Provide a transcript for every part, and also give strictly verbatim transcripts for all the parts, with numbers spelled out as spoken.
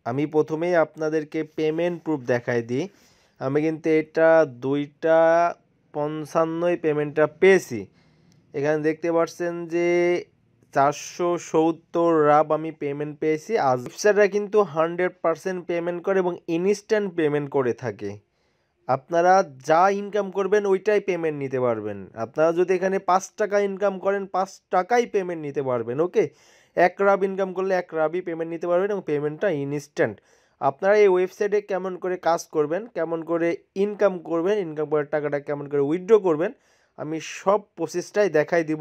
আমি প্রথমেই আপনাদেরকে পেমেন্ট প্রুফ দেখাই দিই। আমি কিন্তু এটা দুইটা পঞ্চান্নয় পেমেন্টটা পেয়েছি। এখানে দেখতে পাচ্ছেন যে চারশো সত্তর রাব আমি পেমেন্ট পেয়েছি। আজ ওয়েবসাইটরা কিন্তু হান্ড্রেড পারসেন্ট পেমেন্ট করে এবং ইনস্ট্যান্ট পেমেন্ট করে থাকে। আপনারা যা ইনকাম করবেন ওইটাই পেমেন্ট নিতে পারবেন। আপনারা যদি এখানে পাঁচ টাকা ইনকাম করেন পাঁচ টাকাই পেমেন্ট নিতে পারবেন। ওকে, এক রাব ইনকাম করলে এক রাবই পেমেন্ট নিতে পারবেন এবং পেমেন্টটা ইনস্ট্যান্ট। আপনারা এই ওয়েবসাইটে কেমন করে কাজ করবেন, কেমন করে ইনকাম করবেন, ইনকাম করার টাকাটা কেমন করে উইথড্র করবেন, আমি সব প্রসেসটাই দেখাই দিব।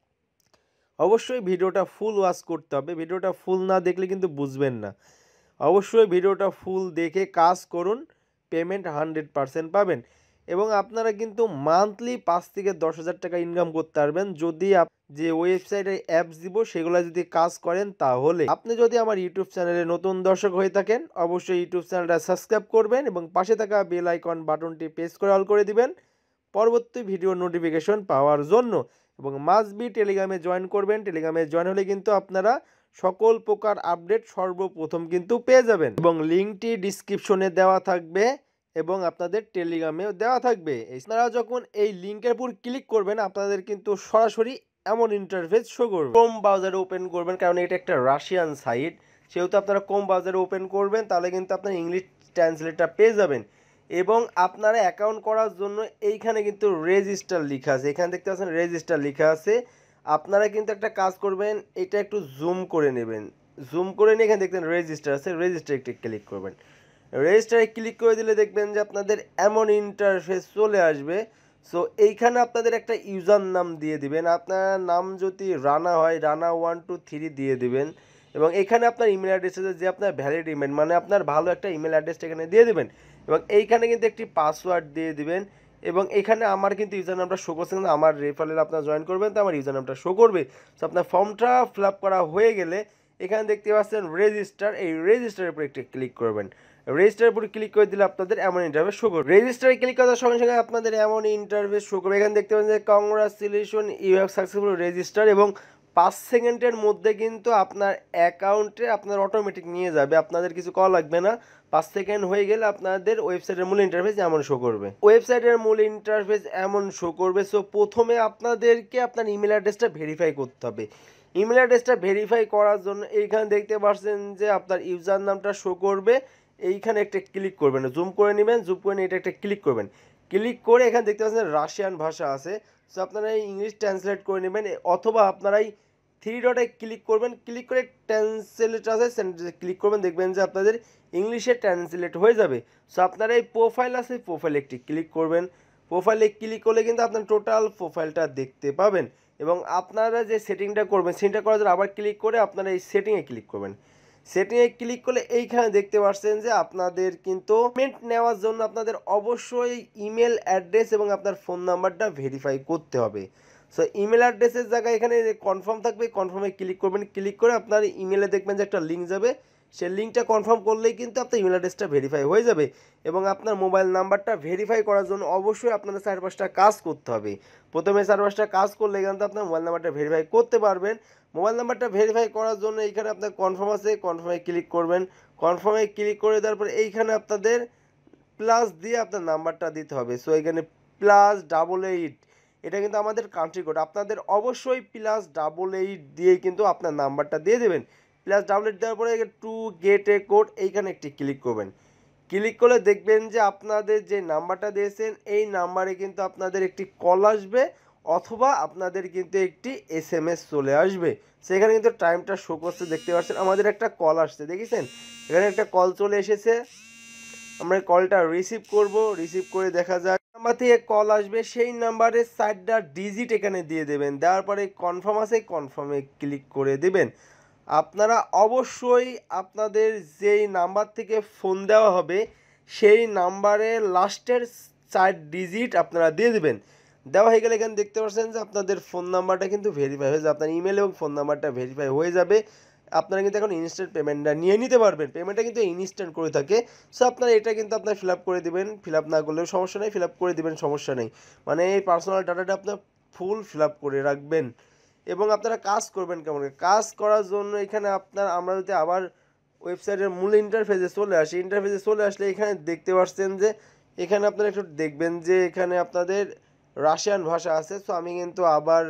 অবশ্যই ভিডিওটা ফুল ওয়াচ করতে হবে। ভিডিওটা ফুল না দেখলে কিন্তু বুঝবেন না। অবশ্যই ভিডিওটা ফুল দেখে কাজ করুন, পেমেন্ট হান্ড্রেড পারসেন্ট পাবেন। এবং আপনারা কিন্তু মান্থলি পাঁচ থেকে দশ হাজার টাকা ইনকাম করতে পারবেন যদি যে ওয়েবসাইটে অ্যাপস দিব সেগুলো যদি কাজ করেন। তাহলে আপনি যদি আমার ইউটিউব চ্যানেলে নতুন দর্শক হয়ে থাকেন অবশ্যই ইউটিউব চ্যানেলটা সাবস্ক্রাইব করবেন এবং পাশে থাকা বেল আইকন বাটনটি প্রেস করে অল করে দিবেন পরবর্তী ভিডিও নোটিফিকেশন পাওয়ার জন্য। এবং মাস্ট বি টেলিগ্রামে জয়েন করবেন। টেলিগ্রামে জয়েন হলে কিন্তু আপনারা সকল প্রকার আপডেট সর্বপ্রথম কিন্তু পেয়ে যাবেন এবং লিঙ্কটি ডিসক্রিপশনে দেওয়া থাকবে এবং আপনাদের টেলিগ্রামেও দেওয়া থাকবে। আপনারা যখন এই লিঙ্কের উপর ক্লিক করবেন আপনাদের কিন্তু সরাসরি এমন ইন্টারফেস শো করবে। ক্রোম ব্রাউজারে ওপেন করবেন, কারণ এটা একটা রাশিয়ান সাইট, সেহেতু আপনারা ক্রোম ব্রাউজারে ওপেন করবেন, তাহলে কিন্তু আপনার ইংলিশ ট্রান্সলেটটা পেয়ে যাবেন। এবং আপনারা অ্যাকাউন্ট করার জন্য এইখানে কিন্তু রেজিস্টার লেখা আছে, এখানে দেখতে পাচ্ছেন রেজিস্টার লেখা আছে। আপনারা কিন্তু একটা কাজ করবেন, এটা একটু জুম করে নেবেন, জুম করে নিয়ে এখানে দেখবেন রেজিস্টার আছে, রেজিস্টারে একটু ক্লিক করবেন। রেজিস্টারে ক্লিক করে দিলে দেখবেন যে আপনাদের এমন ইন্টারফেস চলে আসবে। সো এইখানে আপনাদের একটা ইউজার নাম দিয়ে দিবেন। আপনার নাম যদি রানা হয় রানা ওয়ান টু থ্রি দিয়ে দিবেন এবং এখানে আপনার ইমেল অ্যাড্রেস আছে যে আপনার ভ্যালিড ইমেল, মানে আপনার ভালো একটা ইমেল অ্যাড্রেসটা এখানে দিয়ে দেবেন এবং এইখানে কিন্তু একটি পাসওয়ার্ড দিয়ে দিবেন। এবং এখানে আমার কিন্তু ইউজার নামটা শো করছে, কিন্তু আমার রেফারেল আপনারা জয়েন করবেন তো আমার ইউজার নামটা শো করবে। সো আপনার ফর্মটা ফিল আপ করা হয়ে গেলে এখানে দেখতে পাচ্ছেন রেজিস্টার, এই রেজিস্টারের উপর একটু ক্লিক করবেন। রেজিস্টারের উপর ক্লিক করে দিলে আপনাদের এমন ইন্টারফেস শো করবে। রেজিস্টারে ক্লিক করার সঙ্গে সঙ্গে আপনাদের এমন ইন্টারফেস শো করবে। এখানে দেখতে পাচ্ছেন যে congratulation you have successful register এবং পাঁচ সেকেন্ডের মধ্যে কিন্তু আপনার অ্যাকাউন্টে আপনার অটোমেটিক নিয়ে যাবে, আপনাদের কিছু কল লাগবে না। পাঁচ সেকেন্ড হয়ে গেলে আপনাদের ওয়েবসাইটের মূল ইন্টারফেস এমন শো করবে। ওয়েবসাইটের মূল ইন্টারফেস এমন শো করবে। সো প্রথমে আপনাদেরকে আপনার ইমেল অ্যাড্রেসটা ভেরিফাই করতে হবে। ইমেল অ্যাড্রেসটা ভেরিফাই করার জন্য এইখানে দেখতে পাচ্ছেন যে আপনার ইউজার নামটা শো করবে, এইখানে একটা ক্লিক করবেন, জুম করে নেবেন, জুম করে নিয়ে এটা একটা ক্লিক করবেন। ক্লিক করে এখানে দেখতে পাচ্ছেন রাশিয়ান ভাষা আছে, সো আপনারা ইংলিশ ট্রান্সলেট করে নেবেন অথবা আপনারাই থ্রি ডটে ক্লিক করবেন, ক্লিক করে ট্রান্সলেট আছে ক্লিক করবেন, দেখবেন যে আপনাদের ইংলিশে ট্রান্সলেট হয়ে যাবে। সো আপনারা এই প্রোফাইল আছে প্রোফাইলে একটি ক্লিক করবেন। প্রোফাইলে ক্লিক করলে কিন্তু আপনার টোটাল প্রোফাইলটা দেখতে পাবেন এবং আপনারা যে সেটিংটা করবেন সেটিংটা করার জন্য আবার ক্লিক করে আপনারা এই সেটিংয়ে ক্লিক করবেন। সেটিংয়ে ক্লিক করলে এইখানে দেখতে পাচ্ছেন যে আপনাদের কিন্তু পেমেন্ট নেওয়ার জন্য আপনাদের অবশ্যই ইমেল অ্যাড্রেস এবং আপনার ফোন নাম্বারটা ভেরিফাই করতে হবে। সো ইমেল অ্যাড্রেসের জায়গায় এখানে কনফার্ম থাকবে, কনফার্মে ক্লিক করবেন। ক্লিক করে আপনার ইমেলে দেখবেন যে একটা লিঙ্ক যাবে, সেই লিঙ্কটা কনফার্ম করলেই কিন্তু আপনার ইমেল অ্যাড্রেসটা ভেরিফাই হয়ে যাবে এবং আপনার মোবাইল নাম্বারটা ভেরিফাই করার জন্য অবশ্যই আপনাদের চার পাঁচটা কাজ করতে হবে। প্রথমে চার পাঁচটা কাজ করলে কিন্তু আপনার মোবাইল নাম্বারটা ভেরিফাই করতে পারবেন। মোবাইল নাম্বারটা ভেরিফাই করার জন্য এইখানে আপনার কনফার্ম আছে, কনফার্মে ক্লিক করবেন। কনফার্মে ক্লিক করে দেওয়ার পর এইখানে আপনাদের প্লাস দিয়ে আপনার নাম্বারটা দিতে হবে। সো এখানে প্লাস ডাবল এইট, এটা কিন্তু আমাদের কান্ট্রি কোড, আপনাদের অবশ্যই প্লাস ডাবল এইট দিয়ে কিন্তু আপনার নাম্বারটা দিয়ে দেবেন। প্লাস ডাবল এইট দেওয়ার পরে টু গেট এ কোড এইখানে একটি ক্লিক করবেন। ক্লিক করলে দেখবেন যে আপনাদের যে নাম্বারটা দিয়েছেন এই নাম্বারে কিন্তু আপনাদের একটি কল আসবে অথবা আপনাদের কিন্তু একটি এস এম এস চলে আসবে। সেখানে কিন্তু টাইমটা শো করছে, দেখতে পাচ্ছেন আমাদের একটা কল আসছে, দেখেছেন এখানে একটা কল চলে এসেছে। আমরা কলটা রিসিভ করব, রিসিভ করে দেখা যাক নাম্বার থেকে কল আসবে, সেই নাম্বারের চারটা ডিজিট এখানে দিয়ে দেবেন। দেওয়ার পরে কনফার্ম আছে, কনফার্মে ক্লিক করে দেবেন। আপনারা অবশ্যই আপনাদের যেই নাম্বার থেকে ফোন দেওয়া হবে সেই নাম্বারের লাস্টের চার ডিজিট আপনারা দিয়ে দেবেন। দেওয়া হয়ে গেলে এখানে দেখতে পাচ্ছেন যে আপনাদের ফোন নাম্বারটা কিন্তু ভেরিফাই হয়ে যাবে, আপনার ইমেল এবং ফোন নাম্বারটা ভেরিফাই হয়ে যাবে। আপনারা কিন্তু এখন ইনস্ট্যান্ট পেমেন্টটা নিয়ে নিতে পারবেন, পেমেন্টটা কিন্তু ইনস্ট্যান্ট করে থাকে। সো আপনারা এটা কিন্তু আপনার ফিল আপ করে দেবেন, ফিল আপ না করলেও সমস্যা নেই, ফিল আপ করে দেবেন, সমস্যা নেই। মানে এই পার্সোনাল ডাটাটা আপনার ফুল ফিল আপ করে রাখবেন এবং আপনারা কাজ করবেন কেমন। কাজ করার জন্য এখানে আপনার আমরা যদি আবার ওয়েবসাইটের মূল ইন্টারফেসে চলে আসি। ইন্টারফেসে চলে আসলে এখানে দেখতে পাচ্ছেন যে এখানে আপনারা একটু দেখবেন যে এখানে আপনাদের রাশিয়ান ভাষা আছে। সো আমি কিন্তু আবার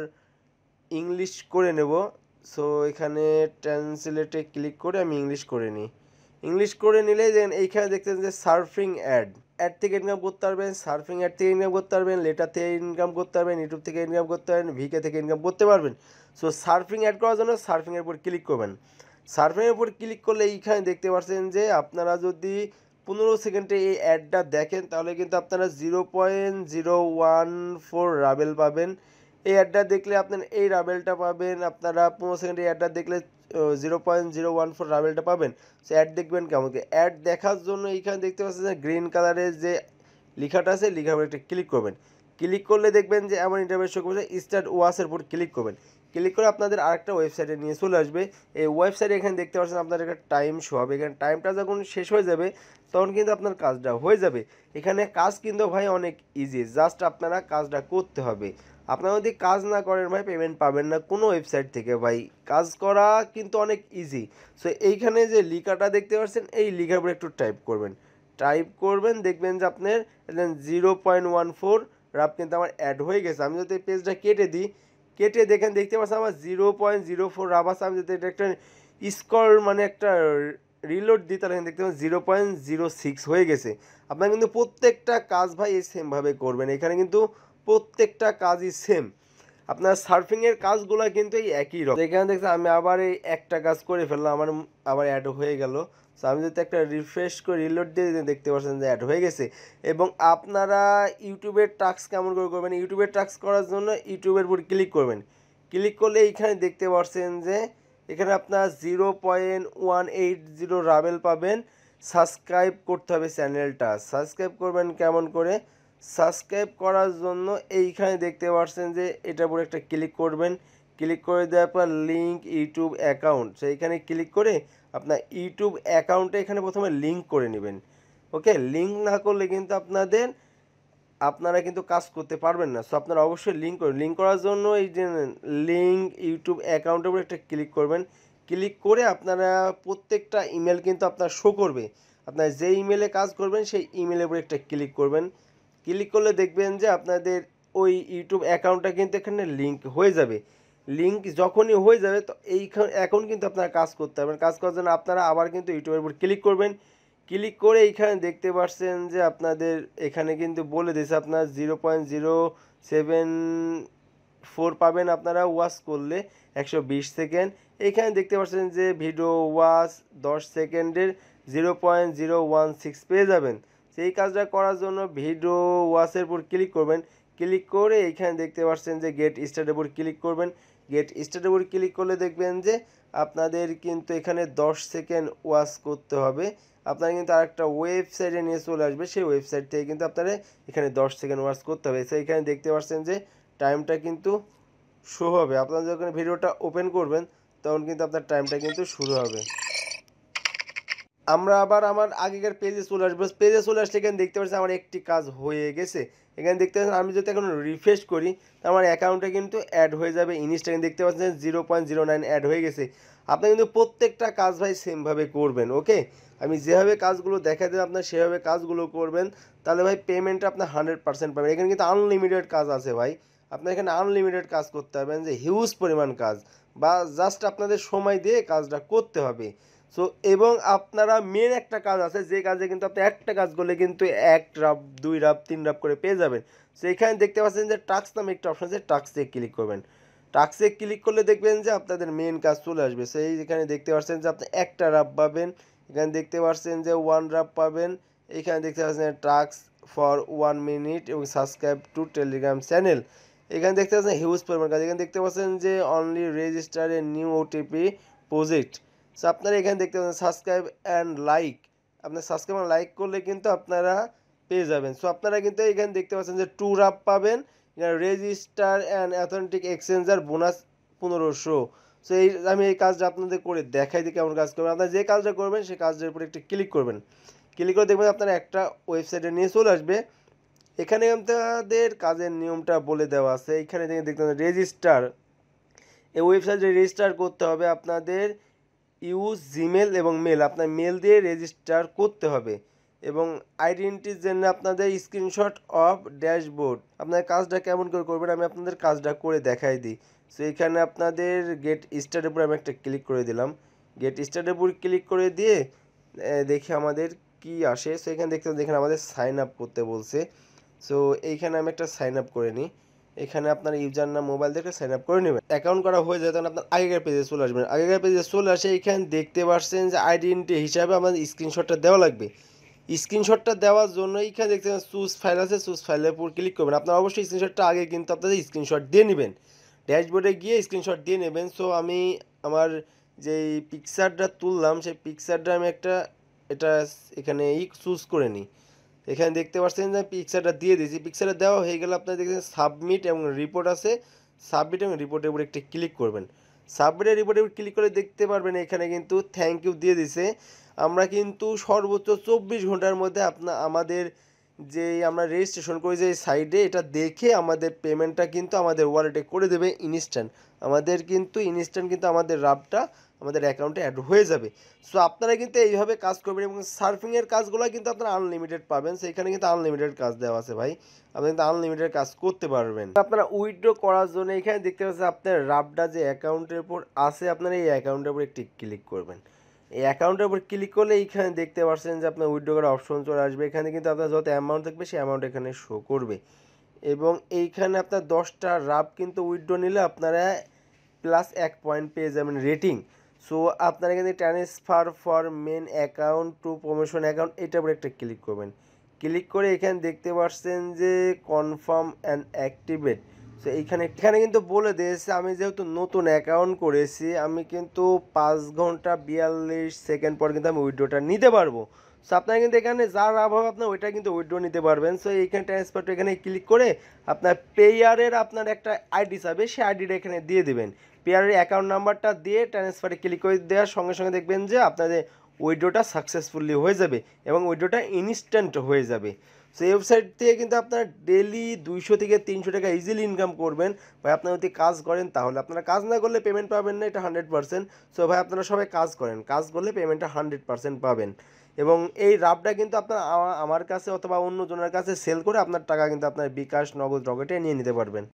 ইংলিশ করে নেব। সো এখানে ট্রান্সলেটে ক্লিক করে আমি ইংলিশ করে নিই। ইংলিশ করে নিলেই দেন এইখানে দেখতেন যে সার্ফিং অ্যাড অ্যাড থেকে ইনকাম করতে পারবেন, সার্ফিং অ্যাড থেকে ইনকাম করতে পারবেন, লেটার থেকে ইনকাম করতে পারবেন, ইউটিউব থেকে ইনকাম করতে পারবেন, ভিকে থেকে ইনকাম করতে পারবেন। সো সার্ফিং অ্যাড করার জন্য সার্ফিংয়ের উপর ক্লিক করবেন। সার্ফিংয়ের উপর ক্লিক করলে এইখানে দেখতে পাচ্ছেন যে আপনারা যদি পনেরো সেকেন্ডে এই অ্যাডটা দেখেন তাহলে কিন্তু আপনারা zero point zero one four ruble পাবেন। এই অ্যাডটা দেখলে আপনার এই রাবেলটা পাবেন। আপনারা পনেরো সেকেন্ডে এই অ্যাডটা দেখলে zero point zero one four রাবেলটা পাবেন। সো অ্যাড দেখবেন কেমন কি। অ্যাড দেখার জন্য এইখানে দেখতে পাচ্ছেন যে গ্রিন কালারের যে লেখাটা আছে লেখার উপর একটা ক্লিক করবেন। ক্লিক করলে দেখবেন যে এমন ইন্টারফেস শো করবে, স্টার্ট ওয়াচের উপর ক্লিক করবেন। ক্লিক করে আপনাদের আরেকটা ওয়েবসাইটে নিয়ে চলে আসবে। এই ওয়েবসাইটে এখানে দেখতে পাচ্ছেন আপনাদের একটা টাইম শো হবে। এখানে টাইমটা যখন শেষ হয়ে যাবে তখন কিন্তু আপনার কাজটা হয়ে যাবে। এখানে কাজ কিন্তু ভাই অনেক ইজি, জাস্ট আপনারা কাজটা করতে হবে। আপনারা যদি কাজ না করেন ভাই পেমেন্ট পাবেন না কোনো ওয়েবসাইট থেকে ভাই। কাজ করা কিন্তু অনেক ইজি। সো এইখানে যে লিখাটা দেখতে পাচ্ছেন এই লিখার উপর একটু টাইপ করবেন। টাইপ করবেন দেখবেন যে আপনার zero point one four rub কিন্তু আমার অ্যাড হয়ে গেছে। আমি যদি পেজটা কেটে দিই, কেটে দেখেন দেখতে পাচ্ছেন আমার zero point zero four rub আছে। আমি যদি এটা একটা স্কল মানে একটা রিলোড দিই তাহলে দেখতে পাচ্ছেন জিরো পয়েন্ট জিরো সিক্স হয়ে গেছে। আপনারা কিন্তু প্রত্যেকটা কাজ ভাই এই সেমভাবে করবেন। এখানে কিন্তু প্রত্যেকটা কাজই সেম। আপনার সার্ফিংয়ের কাজগুলো কিন্তু এই একই রকম। এখানে দেখছেন আমি আবার এই একটা কাজ করে ফেললাম, আমার আবার অ্যাড হয়ে গেল। সো আমি যদি একটা রিফ্রেশ করে রিলোড দিয়ে দেখতে পাচ্ছেন যে অ্যাড হয়ে গেছে। এবং আপনারা ইউটিউবের টাস্ক কেমন করে করবেন, ইউটিউবের টাস্ক করার জন্য ইউটিউবের উপর ক্লিক করবেন। ক্লিক করলে এইখানে দেখতে পাচ্ছেন যে এখানে আপনার zero point one eight zero ruble পাবেন। সাবস্ক্রাইব করতে হবে চ্যানেলটা। সাবস্ক্রাইব করবেন কেমন করে, সাবস্ক্রাইব করার জন্য এইখানে দেখতে পাচ্ছেন যে এটার উপর একটা ক্লিক করবেন। ক্লিক করে দেওয়ার পর লিঙ্ক ইউটিউব অ্যাকাউন্ট, সেইখানে ক্লিক করে আপনার ইউটিউব অ্যাকাউন্টে এখানে প্রথমে লিঙ্ক করে নেবেন। ওকে, লিঙ্ক না করলে কিন্তু আপনাদের আপনারা কিন্তু কাজ করতে পারবেন না। সো আপনারা অবশ্যই লিঙ্ক করুন। লিঙ্ক করার জন্য এই যে লিঙ্ক ইউটিউব অ্যাকাউন্টের উপর একটা ক্লিক করবেন। ক্লিক করে আপনারা প্রত্যেকটা ইমেল কিন্তু আপনার শো করবে। আপনার যে ইমেলে কাজ করবেন সেই ইমেলের উপর একটা ক্লিক করবেন। ক্লিক করলে দেখবেন যে আপনাদের ওই ইউটিউব অ্যাকাউন্টটা কিন্তু এখানে লিঙ্ক হয়ে যাবে। লিঙ্ক যখনই হয়ে যাবে তো এই এখন কিন্তু আপনারা কাজ করতে পারবেন। কাজ করার জন্য আপনারা আবার কিন্তু ইউটিউবের উপর ক্লিক করবেন। ক্লিক করে এইখানে দেখতে পাচ্ছেন যে আপনাদের এখানে কিন্তু বলে দিয়েছে আপনার zero point zero seven four পাবেন আপনারা ওয়াচ করলে একশো বিশ সেকেন্ড। এইখানে দেখতে পাচ্ছেন যে ভিডিও ওয়াচ দশ সেকেন্ডের zero point zero one six পেয়ে যাবেন। সেই কাজটা করার জন্য ভিডিও ওয়াচের উপর ক্লিক করবেন। ক্লিক করে এইখানে দেখতে পাচ্ছেন যে গেট স্টার্টের উপর ক্লিক করবেন। গেট স্টার্টের উপর ক্লিক করলে দেখবেন যে আপনাদের কিন্তু এখানে দশ সেকেন্ড ওয়াচ করতে হবে। আপনারা কিন্তু আরেকটা ওয়েবসাইটে নিয়ে চলে আসবে, সেই ওয়েবসাইট থেকে কিন্তু আপনারা এখানে দশ সেকেন্ড ওয়াচ করতে হবে। সো এখানে দেখতে পাচ্ছেন যে টাইমটা কিন্তু শো হবে। আপনারা যখন ভিডিওটা ওপেন করবেন তখন কিন্তু আপনার টাইমটা কিন্তু শুরু হবে। আমরা আবার আমার আগেকার পেজে চলে আসবো। পেজে চলে আসলে এখানে দেখতে পাচ্ছি আমার একটি কাজ হয়ে গেছে। এখানে দেখতে পাচ্ছেন আমি যদি এখন রিফ্রেশ করি আমার অ্যাকাউন্টে কিন্তু অ্যাড হয়ে যাবে। ইনস্টাগ্রাম দেখতে পাচ্ছেন zero point zero nine ad হয়ে গেছে। আপনি কিন্তু প্রত্যেকটা কাজ ভাই সেমভাবে করবেন। ওকে, আমি যেভাবে কাজগুলো দেখা দেবো আপনার সেভাবে কাজগুলো করবেন, তাহলে ভাই পেমেন্টটা আপনার হান্ড্রেড পার্সেন্ট পাবেন। এখানে কিন্তু আনলিমিটেড কাজ আছে ভাই। আপনার এখানে আনলিমিটেড কাজ করতে পারবেন, যে হিউজ পরিমাণ কাজ, বা জাস্ট আপনাদের সময় দিয়ে কাজটা করতে হবে। সো এবং আপনারা মেন একটা কাজ আছে যে কাজে কিন্তু আপনি একটা কাজ করলে কিন্তু এক রাব দুই রাব তিন রাব করে পেয়ে যাবেন। সো এখানে দেখতে পাচ্ছেন যে টাস্ক নামে একটা অপশন আছে, টাস্কে ক্লিক করবেন। টাস্কে ক্লিক করলে দেখবেন যে আপনাদের মেন কাজ চলে আসবে। সেই এখানে দেখতে পাচ্ছেন যে আপনি একটা রাব পাবেন। এখানে দেখতে পাচ্ছেন যে ওয়ান রাব পাবেন। এখানে দেখতে পাচ্ছেন টাস্ক ফর ওয়ান মিনিট এবং সাবস্ক্রাইব টু টেলিগ্রাম চ্যানেল। এখানে দেখতে পাচ্ছেন হিউজ পরিমাণ কাজ। এখানে দেখতে পাচ্ছেন যে only register a new OTP project. So আপনারা এখানে দেখতে পাচ্ছেন সাবস্ক্রাইব অ্যান্ড লাইক। আপনার সাবস্ক্রাইব অ্যান্ড লাইক করলে কিন্তু আপনারা পেয়ে যাবেন। সো আপনারা কিন্তু এখানে দেখতে পাচ্ছেন যে টু রাব পাবেন। Register and authentic exchanger bonus পনেরোশো। সো এই আমি এই কাজটা আপনাদের করে দেখাই দিই কেমন কাজ করবেন। আপনারা যে কাজটা করবেন সেই কাজটার উপরে একটু ক্লিক করবেন। ক্লিক করে দেখবেন আপনারা একটা ওয়েবসাইটে নিয়ে চলে আসবে। এখানে আপনাদের কাজের নিয়মটা বলে দেওয়া আছে। এখানে দেখতে পাচ্ছেন রেজিস্টার। এই ওয়েবসাইটে রেজিস্টার করতে হবে আপনাদের ইউজ জিমেল এবং মেল, আপনার মেল দিয়ে রেজিস্টার করতে হবে এবং আইডেন্টিটির জন্য আপনাদের স্ক্রিনশট অফ ড্যাশবোর্ড। আপনার কাজটা কেমন করে করবেন আমি আপনাদের কাজটা করে দেখাই দিই। সো এখানে আপনাদের গেট স্টার্টের উপর আমি একটা ক্লিক করে দিলাম। গেট স্টার্টের উপর ক্লিক করে দিয়ে দেখি আমাদের কি আসে। সো এখানে দেখতে দেখেন আমাদের সাইন আপ করতে বলছে। সো এইখানে আমি একটা সাইন আপ করে নিই। এখানে আপনার ইউজার নাম মোবাইল থেকে সাইন আপ করে নেবেন। অ্যাকাউন্ট করা হয়ে যায় তখন আপনার আগেকার পেজে চলে আসবেন। আগেকার পেজে চলে আসে এখানে দেখতে পাচ্ছেন যে আইডেন্টি হিসাবে আমাদের স্ক্রিনশটটা দেওয়া লাগবে। স্ক্রিনশটটা দেওয়ার জন্য এইখানে দেখতে পাচ্ছেন চুজ ফাইল আছে, চুজ ফাইলের উপর ক্লিক করবেন। আপনারা অবশ্যই স্ক্রিনশটটা আগে কিন্তু আপনাদের স্ক্রিনশট দিয়ে নেবেন, ড্যাশবোর্ডে গিয়ে স্ক্রিনশট দিয়ে নেবেন। সো আমি আমার যেই পিকচারটা তুললাম সেই পিকচারটা আমি একটা এটা এখানে ই চুজ করে নিই। এখানে দেখতে পাচ্ছেন যে পিকচারটা দিয়ে দিয়েছি। পিকচারটা দেওয়া হয়ে গেলে আপনারা দেখছেন সাবমিট এবং রিপোর্ট আছে, সাবমিট এবং রিপোর্টের উপর একটি ক্লিক করবেন। সাবমিট এবং রিপোর্টের উপর ক্লিক করে দেখতে পারবেন এখানে কিন্তু থ্যাংক ইউ দিয়ে দিছে। আমরা কিন্তু সর্বোচ্চ চব্বিশ ঘন্টার মধ্যে আপনার আমাদের যে আমরা রেজিস্ট্রেশন করি যে সাইডে এটা দেখে আমাদের পেমেন্টটা কিন্তু আমাদের ওয়ালেটে করে দেবে ইনস্ট্যান্ট। আমাদের কিন্তু ইনস্ট্যান্ট কিন্তু আমাদের রাবটা আমাদের অ্যাকাউন্টে অ্যাড হয়ে যাবে। সো আপনারা কিন্তু এইভাবে কাজ করবেন এবং সার্ফিংয়ের কাজগুলো কিন্তু আপনারা আনলিমিটেড পাবেন। সেইখানে কিন্তু আনলিমিটেড কাজ দেওয়া আছে ভাই, আপনি কিন্তু আনলিমিটেড কাজ করতে পারবেন। আপনারা উইথড্র করার জন্য এখানে দেখতে পাচ্ছেন আপনার রাবটা যে অ্যাকাউন্টের উপর আছে আপনারা এই অ্যাকাউন্টের উপর একটি ক্লিক করবেন। এই অ্যাকাউন্টের উপর ক্লিক করলে এইখানে দেখতে পাচ্ছেন যে আপনার উইথড্র করার অপশন চলে আসবে। এখানে কিন্তু আপনার যত অ্যামাউন্ট থাকবে সেই অ্যামাউন্ট এখানে শো করবে এবং এইখানে আপনার দশটা রাব কিন্তু উইথড্র নিলে আপনারা প্লাস এক পয়েন্ট পেয়ে যাবেন রেটিং। সো আপনারা এখানে transfer for main account to promotion account এটার উপর একটা ক্লিক করবেন। ক্লিক করে এখানে দেখতে পাচ্ছেন যে কনফার্ম অ্যান্ড অ্যাক্টিভেট। সো এইখানে এখানে কিন্তু বলে দিয়েছে আমি যেহেতু নতুন অ্যাকাউন্ট করেছি আমি কিন্তু পাঁচ ঘন্টা বিয়াল্লিশ সেকেন্ড পর কিন্তু আমি উইথড্রটা নিতে পারবো। সো আপনারা কিন্তু এখানে যার অভাব আপনার ওইটা কিন্তু উইথড্র নিতে পারবেন। সো এইখানে ট্রান্সফারটা এখানে ক্লিক করে আপনার পেয়ারের আপনার একটা আইডি চাবে সেই আইডিটা এখানে দিয়ে দেবেন। পেয়ারের অ্যাকাউন্ট নাম্বারটা দিয়ে ট্রান্সফারে ক্লিক করে দেওয়ার সঙ্গে সঙ্গে দেখবেন যে আপনাদের উইথড্রটা সাকসেসফুলি হয়ে যাবে এবং উইথড্রটা ইনস্ট্যান্ট হয়ে যাবে। সো এই ওয়েবসাইট থেকে কিন্তু আপনারা ডেলি দুইশো থেকে তিনশো টাকা ইজিলি ইনকাম করবেন। ভাই আপনারা যদি কাজ করেন তাহলে, আপনারা কাজ না করলে পেমেন্ট পাবেন না, এটা হান্ড্রেড পার্সেন্ট। সো ভাই আপনারা সবাই কাজ করেন, কাজ করলে পেমেন্টটা হান্ড্রেড পার্সেন্ট পাবেন এবং এই রাবটা কিন্তু আপনার আমার কাছে অথবা অন্য জনের কাছে সেল করে আপনার টাকা কিন্তু আপনার বিকাশ নগদ রকেটে নিয়ে নিতে পারবেন।